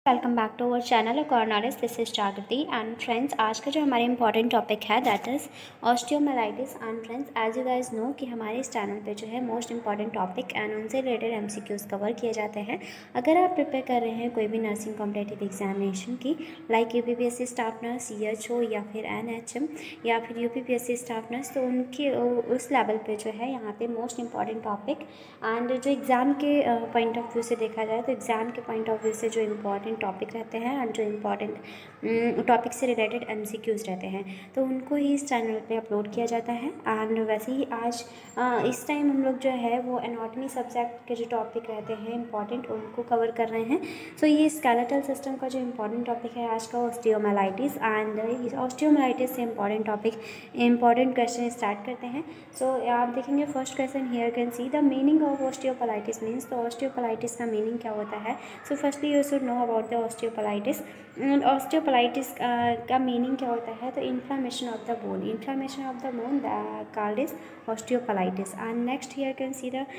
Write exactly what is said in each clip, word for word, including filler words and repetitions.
Welcome back to our channel कॉर्नरिस, this is Jagriti. And friends, आज का जो हमारा इंपॉर्टेंट टॉपिक है that is osteomyelitis. And friends, as you guys know कि हमारे इस चैनल पे जो है मोस्ट इंपॉर्टेंट टॉपिक एंड उनसे रिलेटेड एमसीक्यूज कवर किए जाते हैं। अगर आप प्रिपेयर कर रहे हैं कोई भी नर्सिंग कॉम्पिटिटिव एग्जामिनेशन की, like UPPSC staff nurse, EHO या फिर एनएचएम या फिर यूपीपीएससी स्टाफ नर्स, तो उनकी उस लेवल पे जो है यहाँ पे मोस्ट इंपॉर्टेंट टॉपिक एंड जो एग्ज़ाम के पॉइंट ऑफ व्यू से देखा जाए तो एग्ज़ाम के पॉइंट ऑफ व्यू से जो इम्पॉर्टेंट टॉपिक रहते हैं एंड जो इम्पॉर्टेंट टॉपिक से रिलेटेड एमसीक्यूज रहते हैं तो उनको ही इस चैनल पे अपलोड किया जाता है। एंड वैसे ही आज आ, इस टाइम हम लोग जो है वो एनाटॉमी सब्जेक्ट के जो टॉपिक रहते हैं इंपॉर्टेंट उनको कवर कर रहे हैं। सो so, ये स्केलेटल सिस्टम का जो इम्पॉर्टेंट टॉपिक है आज का ऑस्टियोमाइलाइटिस। एंड ऑस्टियोमाइलाइटिस से important topic important question start करते हैं। सो so, आप देखेंगे first question here can see the meaning of osteomyelitis means. तो ऑस्टियोपलाइटिस का मीनिंग क्या होता है? So firstly you should know about the osteomyelitis. Osteomyelitis का मीनिंग क्या होता है? तो inflammation of the bone, inflammation of the bone called is osteomyelitis. And next here can see the,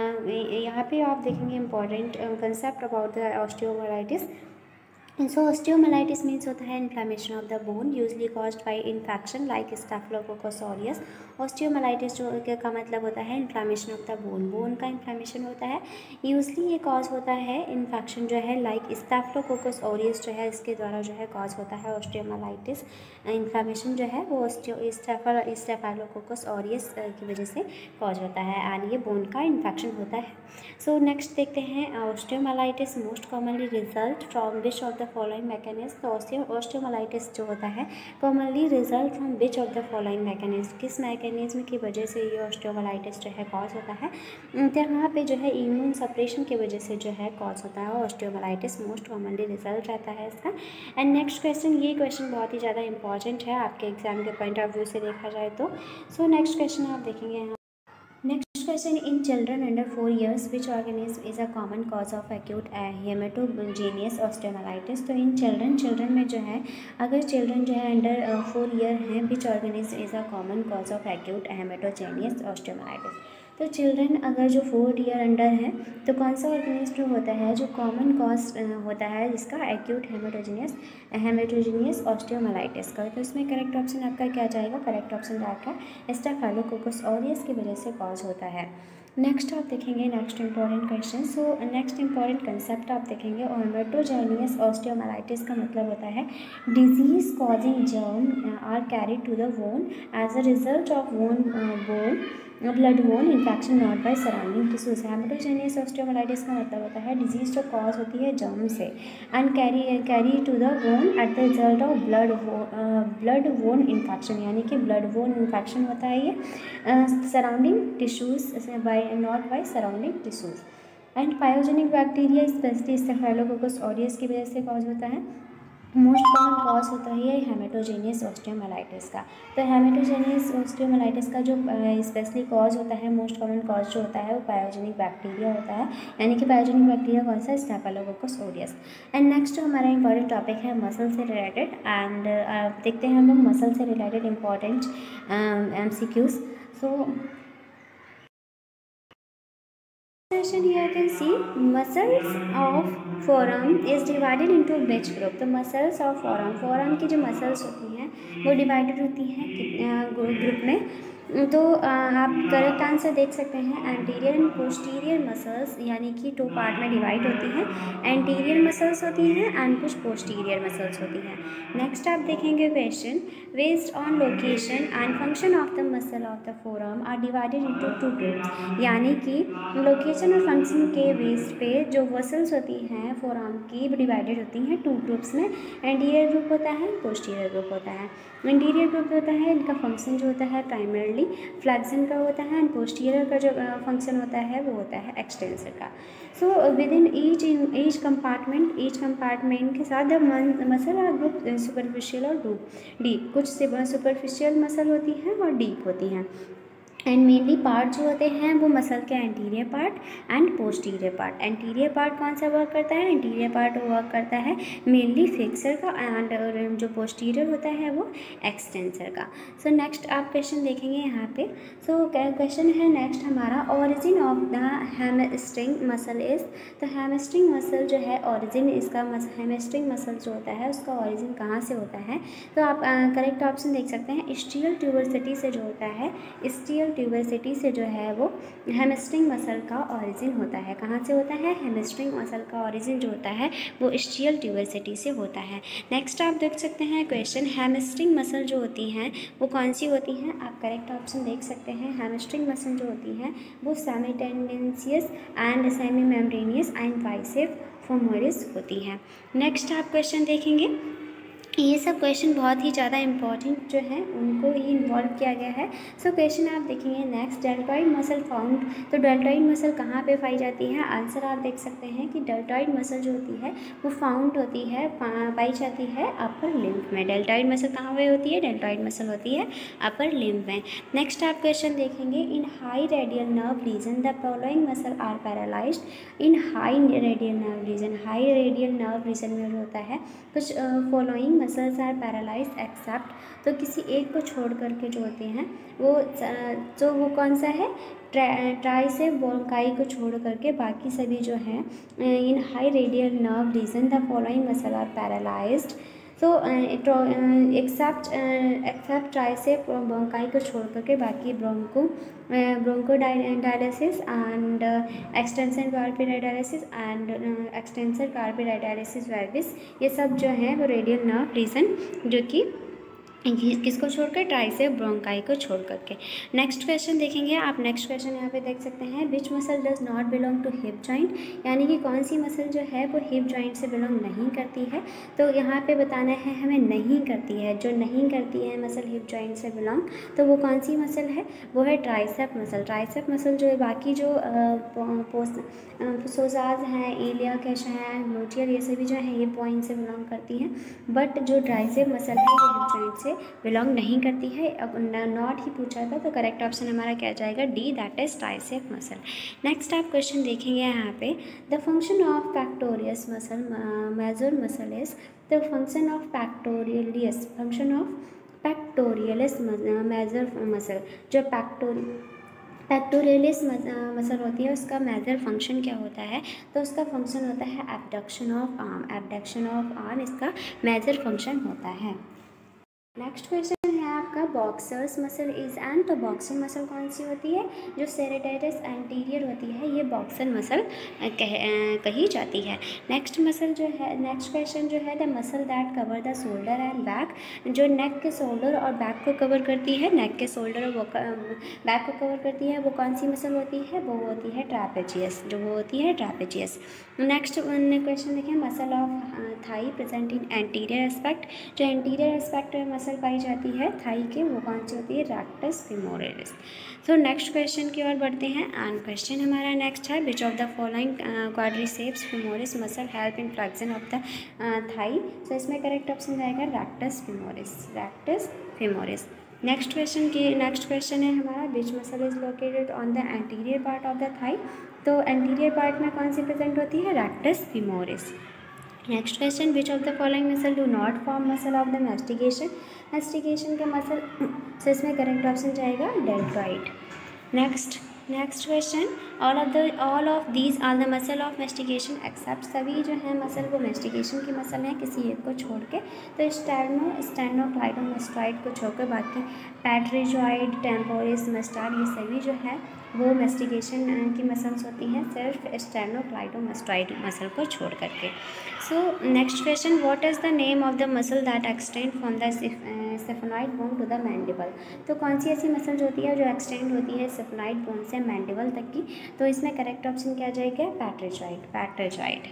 यहाँ पे आप देखेंगे important concept about the osteomyelitis. So osteomyelitis means होता है inflammation of the bone usually caused by infection like staphylococcus aureus. Osteomyelitis जो का मतलब होता है inflammation of the bone, bone का इन्फ्लामेशन होता है। यूजली ये कॉज होता है इन्फेक्शन जो है लाइक स्टाफिलोकोकस ऑरियस जो है इसके द्वारा जो है कॉज होता है ऑस्टियोमाइलाइटिस। इन्फ्लामेशन जो है वो स्टाफिलोकोकस ऑरियस की वजह से कॉज होता है एंड ये बोन का इन्फेक्शन होता है। सो नेक्स्ट देखते हैं osteomyelitis most commonly result from which of the following mechanism. तो ऑस्टियोमाइलाइटिस जो होता है commonly result from which of the following mechanism, किस मैकेनिज्म की वजह से ये ऑस्टियोमाइलाइटिस जो है कॉज होता है? तो यहाँ पे जो है इम्यून सप्रेशन की वजह से जो है कॉज होता है ऑस्टियोमाइलाइटिस, मोस्ट कॉमनली रिजल्ट रहता है इसका। एंड नेक्स्ट क्वेश्चन, ये क्वेश्चन बहुत ही ज़्यादा इंपॉर्टेंट है आपके एग्जाम के पॉइंट ऑफ व्यू से देखा जाए तो। सो नेक्स्ट क्वेश्चन आप देखेंगे यहाँ। Next question, in children under four years, which organism is a common cause of acute hematogenous osteomyelitis? तो in children, children में जो है अगर children जो है under फोर ईयर हैं, which organism is a common cause of acute hematogenous osteomyelitis? तो children अगर जो फोर ईयर अंडर है तो कौन सा ऑर्गेनिज्म जो होता है जो कॉमन कॉज होता है जिसका एक्यूट हेमेटोजेनियस हेमेटोजेनियस ऑस्टियोमाइलाइटिस का? तो इसमें करेक्ट ऑप्शन आपका क्या जाएगा? करेक्ट ऑप्शन जाएगा स्टाफिलोकोकस ऑरियस की वजह से कॉज होता है। नेक्स्ट आप देखेंगे next important question. So next important concept आप देखेंगे हेमेटोजेनियस ऑस्टियोमाइलाइटिस का मतलब होता है disease causing germ are carried to the bone as a result of bone bone blood bone infection not by surrounding tissues. Hematogenous osteomyelitis का मतलब होता है डिजीज जो कॉज होती है जर्म से and carry carry to the bone at the result of blood blood bone infection, यानी कि ब्लड बोन इन्फेक्शन होता है ये surrounding tissues by not by surrounding tissues. And pyogenic bacteria specially staphylococcus aureus की वजह से cause होता है। मोस्ट कॉमन कॉज होता है ये हेमेटोजेनियस ऑस्टियोमाइलाइटिस का। तो हेमेटोजेनियस ऑस्टियोमाइलाइटिस का जो स्पेशली कॉज होता है, मोस्ट कॉमन कॉज जो होता है वो पायोजेनिक बैक्टीरिया होता है, यानी कि पायोजेनिक बैक्टीरिया कौन सा? Staphylococcus aureus. एंड नेक्स्ट जो हमारा इंपॉर्टेंट टॉपिक है मसल से रिलेटेड। एंड देखते हैं हम लोग मसल से related important MCQs. So question here you can see muscles of forearm is divided into which group? तो muscles of forearm, forearm की जो muscles होती हैं वो divided होती हैं ग्रुप में। तो आप करेक्ट आंसर देख सकते हैं एंटीरियर एंड पोस्टीरियर मसल्स, यानी कि टू पार्ट में डिवाइड होती हैं। एंटीरियर मसल्स होती हैं एंड कुछ पोस्टीरियर मसल्स होती हैं। नेक्स्ट आप देखेंगे question based on location and function of the muscle of the forearm are divided into two groups, यानी कि लोकेशन और फंक्शन के बेस पे जो मसल्स होती हैं फोरआर्म की डिवाइडेड होती हैं टू ग्रुप्स में। एंटीरियर ग्रुप होता है, पोस्टीरियर ग्रुप होता है। एंटीरियर ग्रुप होता है इनका फंक्शन जो होता है प्राइमरली फ्लेक्शन का होता है एंड पोस्टीरियर का जो फंक्शन होता है वो होता है एक्सटेंसर का। So with in each in each compartment each compartment के साथ मसल आर ग्रुप सुपरफिशियल और डीप। कुछ सुपरफिशियल मसल होती हैं और डीप होती हैं। एंड मेनली पार्ट जो होते हैं वो मसल के anterior part and posterior part. Anterior part कौन सा वर्क करता है, एंटीरियर पार्ट वर्क करता है मेनली फिक्सर का, एंड जो पोस्टीरियर होता है वो एक्सटेंसर का। सो so, नेक्स्ट आप क्वेश्चन देखेंगे यहाँ पे। सो so, क्वेश्चन है नेक्स्ट हमारा, origin of the hamstring muscle is. तो हैमस्ट्रिंग मसल जो है ओरिजिन इसका, हैमस्ट्रिंग मसल जो होता है उसका ओरिजिन कहाँ से होता है। तो आप करेक्ट ऑप्शन देख सकते हैं, स्टियल ट्यूबरसिटी से जो होता है, स्टियल ट्यूबरसिटी से जो है वो हैमस्ट्रिंग मसल का ओरिजिन होता है। कहाँ से होता है, हैमस्ट्रिंग मसल का ओरिजिन जो होता है वो स्टियल ट्यूबरसिटी से होता है। नेक्स्ट आप देख सकते हैं क्वेश्चन, हैमस्ट्रिंग मसल जो होती हैं वो कौन सी होती हैं। आप करेक्ट ऑप्शन देख सकते हैं, हैमस्ट्रिंग मसल जो होती हैं वो semitendinosus and semimembranosus and biceps femoris होती हैं। नेक्स्ट आप क्वेश्चन देखेंगे, ये सब क्वेश्चन बहुत ही ज़्यादा इंपॉर्टेंट जो है उनको ही इन्वॉल्व किया गया है। सो so, क्वेश्चन आप देखेंगे नेक्स्ट, डेल्टॉइड मसल फाउंड। तो डेल्टॉइड मसल कहाँ पे पाई जाती है, आंसर आप देख सकते हैं कि डेल्टॉइड मसल जो होती है वो फाउंड होती है, पाई जाती है अपर लिम्फ में। डेल्टॉइड मसल कहाँ पे होती है, डेल्टॉइड मसल होती है अपर लिम्फ में। नेक्स्ट आप क्वेश्चन देखेंगे, in high radial nerve region the following muscle are paralysed. In high radial nerve region, high radial nerve region में जो होता है कुछ following muscles are paralyse except. तो किसी एक को छोड़ करके जो होते हैं वो जो वो कौन सा है, ट्राई से ब्रोंकाई को छोड़ करके बाकी सभी जो हैं in high radial nerve region the following muscle are paralysed. तो एक्सेप्ट एक्सेप्ट ट्राइसेप ब्रोंकाई को छोड़ करके बाकी brachio brachioradialis and extensor carpi radialis and extensor carpi radialis वर्बिस, ये सब जो है वो रेडियल नर्व रीजन जो कि किसको छोड़कर, ट्राइसेप ब्रोंकाई को छोड़ करके। नेक्स्ट क्वेश्चन देखेंगे आप। नेक्स्ट क्वेश्चन यहाँ पे देख सकते हैं, which muscle does not belong to hip joint. यानी कि कौन सी मसल जो है वो हिप जॉइंट से बिलोंग नहीं करती है। तो यहाँ पे बताना है हमें नहीं करती है, जो नहीं करती है मसल हिप जॉइंट से बिलोंग, तो वो कौन सी मसल है, वो है ट्राइसेप मसल। ट्राइसेप मसल जो है बाकी जो सोजाज हैं, एलियक है, शहन, ग्लूटियर, ये सभी जो है हिप जॉइंट से बिलोंग करती हैं, बट जो ट्राइसेप मसल है वो हिप जॉइंट से बिलोंग नहीं करती है। अब नॉट ही पूछा था तो करेक्ट ऑप्शन हमारा क्या जाएगा, D, that is tricep muscle. Next आप क्वेश्चन देखेंगे यहाँ पे, the function of pectoralis muscle major muscle is. The function of pectoralis function of pectoralis major muscle, जो पैक्टोर पैक्टोरियलिस मसल होती है उसका मेजर फंक्शन क्या होता है, तो उसका फंक्शन होता है abduction of arm. Abduction of arm इसका मेजर फंक्शन होता है। नेक्स्ट क्वेश्चन है आपका, बॉक्सर्स मसल इज एंड। तो बॉक्सर मसल कौन सी होती है, जो सेरेटेरिस एंटीरियर होती है ये बॉक्सर मसल कह कही जाती है। नेक्स्ट मसल जो है, नेक्स्ट क्वेश्चन जो है, the muscle that cover the shoulder and back. जो नेक के शोल्डर और बैक को कवर करती है, नेक के शोल्डर और बैक को कवर करती है, वो कौन सी मसल होती है, वो होती है ट्रापेजियस, जो वो होती है ट्रापेजियस। नेक्स्ट क्वेश्चन देखें, muscle of thigh present in anterior aspect. जो एंटीरियर एस्पेक्ट में मसल पाई जाती है थाई के, वो कौन सी होती है, rectus femoris. So next question की ओर बढ़ते हैं, एंड क्वेश्चन हमारा नेक्स्ट है, which of the following quadriceps femoris muscle help in flexion of the thigh. So इसमें करेक्ट ऑप्शन जाएगा rectus femoris, rectus femoris. Next question की नेक्स्ट क्वेश्चन है हमारा, which muscle is located on the anterior part of the thigh. तो anterior part में कौन सी present होती है, rectus femoris. Next question, which of the following muscle do not form muscle of the mastication. Mastication का muscle, so इसमें correct option जाएगा deltoid. Next next question, all of the all of these are the muscle of mastication except. सभी जो है muscle वो mastication की muscle हैं किसी एक को छोड़ के। तो स्टेर्नो स्टेर्नोक्लाइडोमास्टॉइड को छोड़कर बाकी पैट्रिजॉइड, टेम्पोरिस, मस्टार्ड, ये सभी जो है वो मैस्टिकेशन की मसल्स होती हैं, सिर्फ स्टेर्नोक्लाइडोमास्टॉइड मसल को छोड़ करके। So next question, what is the name of the muscle that extend from the sphenoid bone to the mandible. तो कौन सी ऐसी मसल जो होती है जो एक्सटेंड होती है सेफेनॉइड बोन से मैंडिबल तक की, तो इसमें करेक्ट ऑप्शन क्या जाएगा, पैट्रिजॉइड, पैट्रिजॉइड।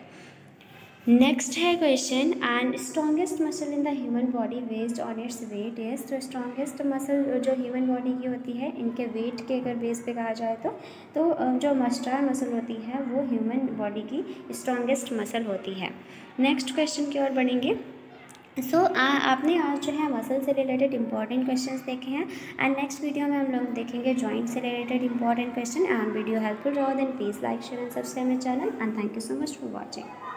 नेक्स्ट है question, and strongest muscle in the human body based on its weight is. तो स्ट्रॉन्गेस्ट मसल जो ह्यूमन बॉडी की होती है इनके वेट के अगर बेस पे कहा जाए तो तो जो मस्टार मसल होती है वो ह्यूमन बॉडी की स्ट्रॉन्गेस्ट मसल होती है। नेक्स्ट क्वेश्चन की ओर बढ़ेंगे, सो so, आपने आज जो है मसल से रिलेटेड इंपॉर्टेंट क्वेश्चंस देखे हैं एंड नेक्स्ट वीडियो में हम लोग देखेंगे जॉइंट से related important question and video helpful रहो then please like share and subscribe my channel and thank you so much for watching.